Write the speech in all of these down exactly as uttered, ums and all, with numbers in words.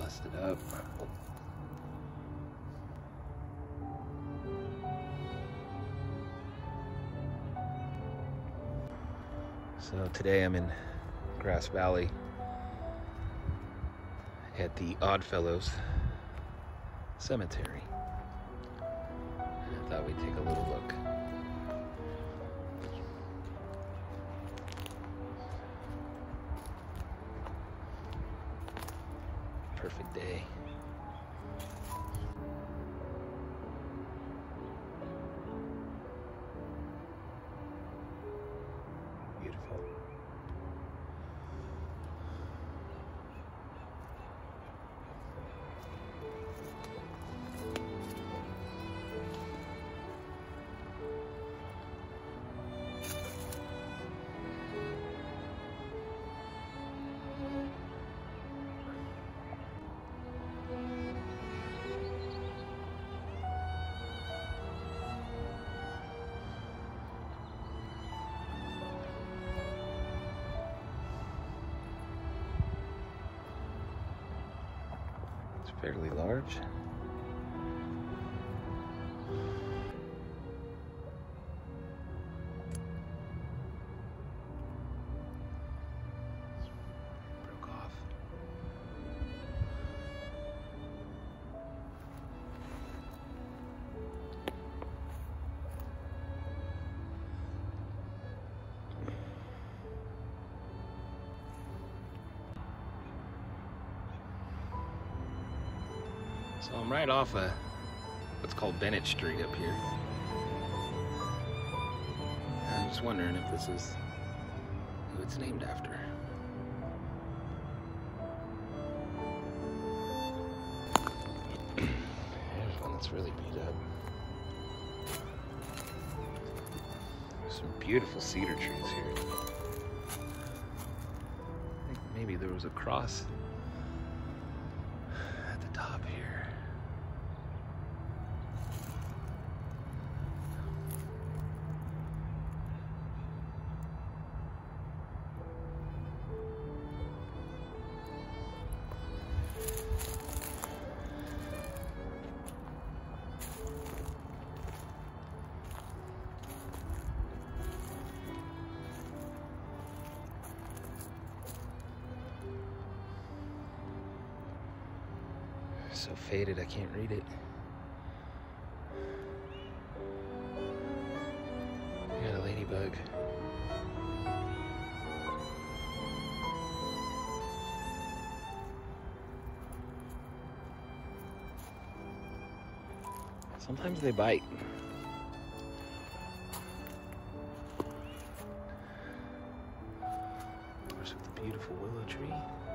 busted up. So today I'm in Grass Valley at the Oddfellows Cemetery. I thought we'd take a little look. Perfect day. Beautiful. Fairly large. Broke off. So I'm right off of what's called Bennett Street up here. I'm just wondering if this is who it's named after. There's one that's really beat up. There's some beautiful cedar trees here. I think maybe there was a cross at the top here. So faded, I can't read it. I got a ladybug. Sometimes they bite. Of course, with the beautiful willow tree.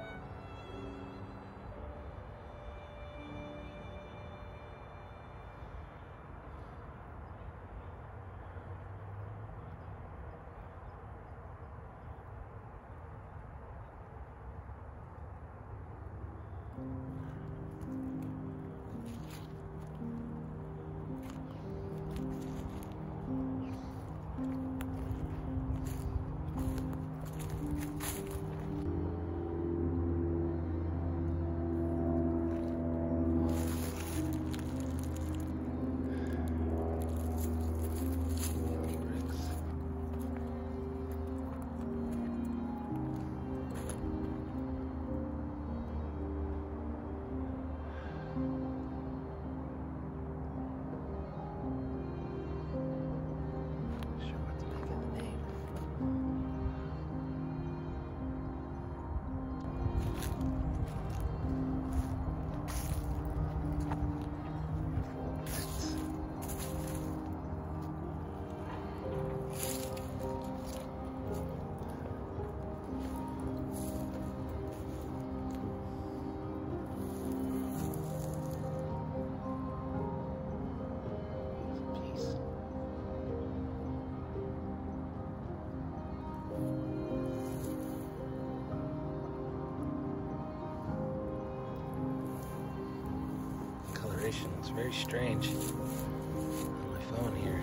It's very strange on my phone here.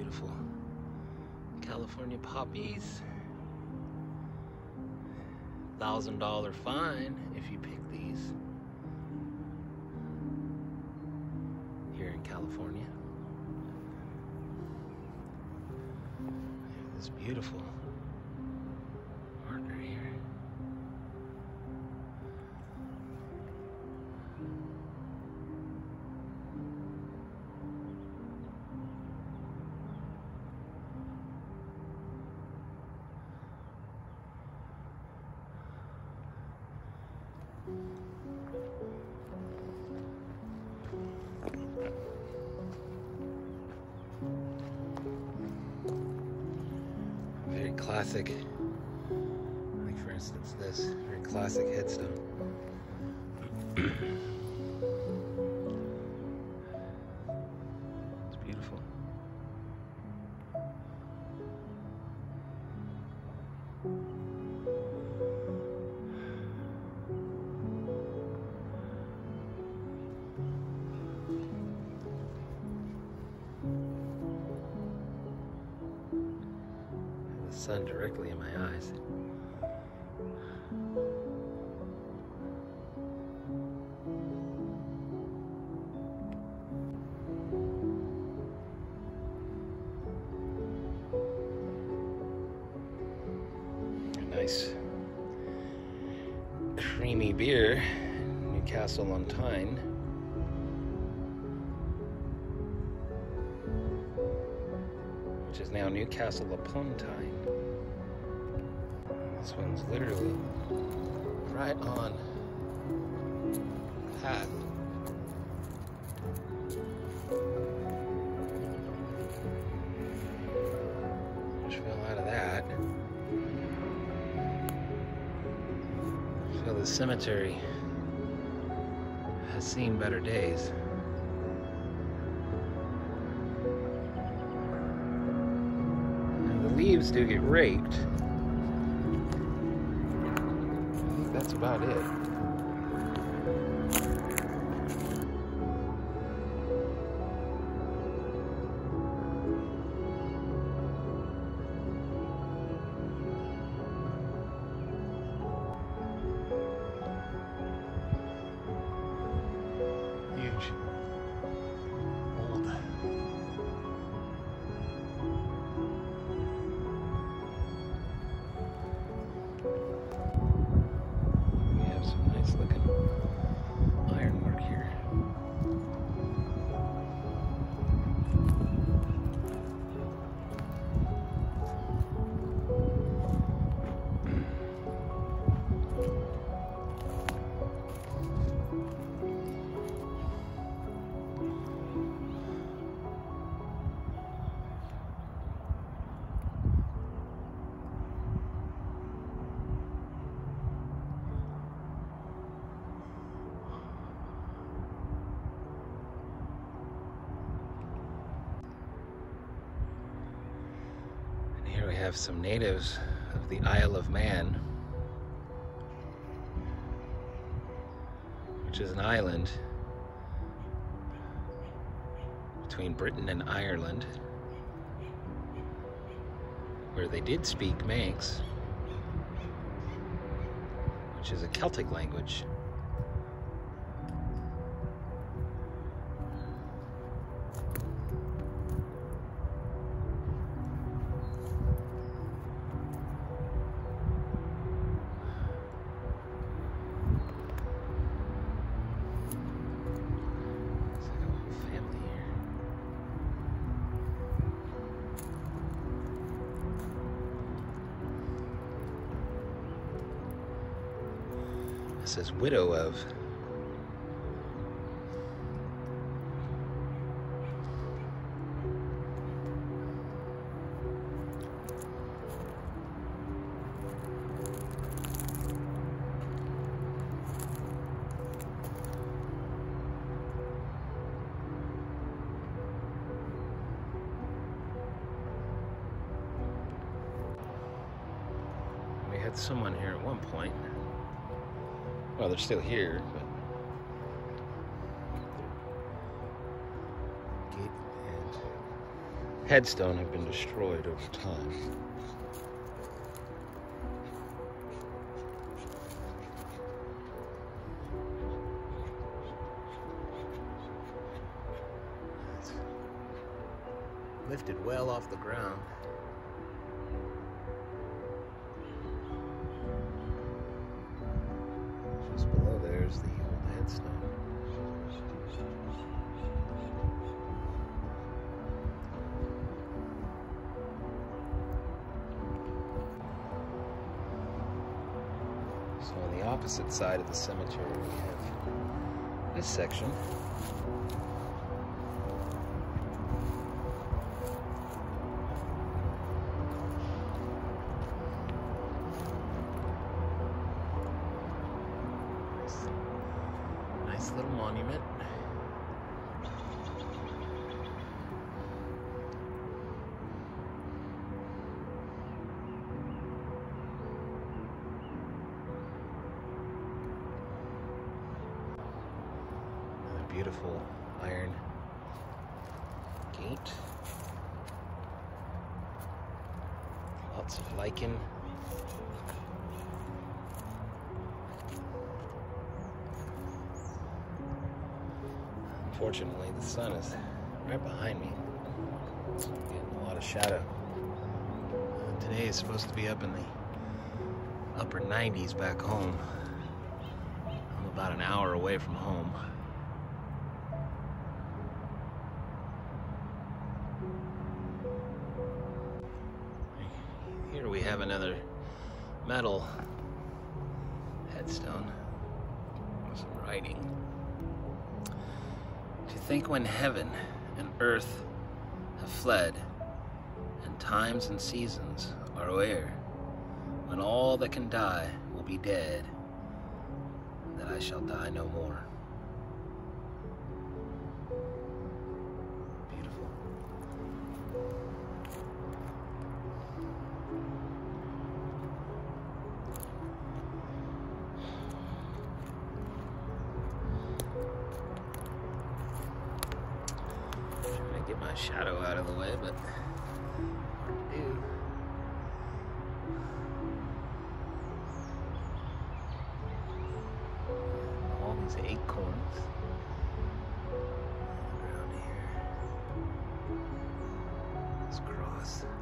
beautiful. California poppies. Thousand dollar fine if you pick these here in California. This beautiful marker here. Very classic, like for instance this, very classic headstone. It's beautiful. Sun directly in my eyes. A nice creamy beer, Newcastle on Tyne. Which is now Newcastle upon Tyne. This one's literally right on the path. Just fell out of that. I feel the cemetery has seen better days. And the leaves do get raked. That's about it. Huge. Old. Some nice looking ironwork here. Here we have some natives of the Isle of Man, which is an island between Britain and Ireland, where they did speak Manx, which is a Celtic language. It says widow of. We had someone here at one point. Well, they're still here, but gate and headstone have been destroyed over time. It's lifted well off the ground. Just below there is the old headstone. So on the opposite side of the cemetery we have this section. Nice little monument. Beautiful iron gate. Lots of lichen. Unfortunately, the sun is right behind me. It's getting a lot of shadow. Uh, today is supposed to be up in the upper nineties back home. I'm about an hour away from home. Here we have another metal headstone with some writing. To think when heaven and earth have fled, and times and seasons are o'er, when all that can die will be dead, that I shall die no more. Get my shadow out of the way, but hard to do. All these acorns around here. This cross.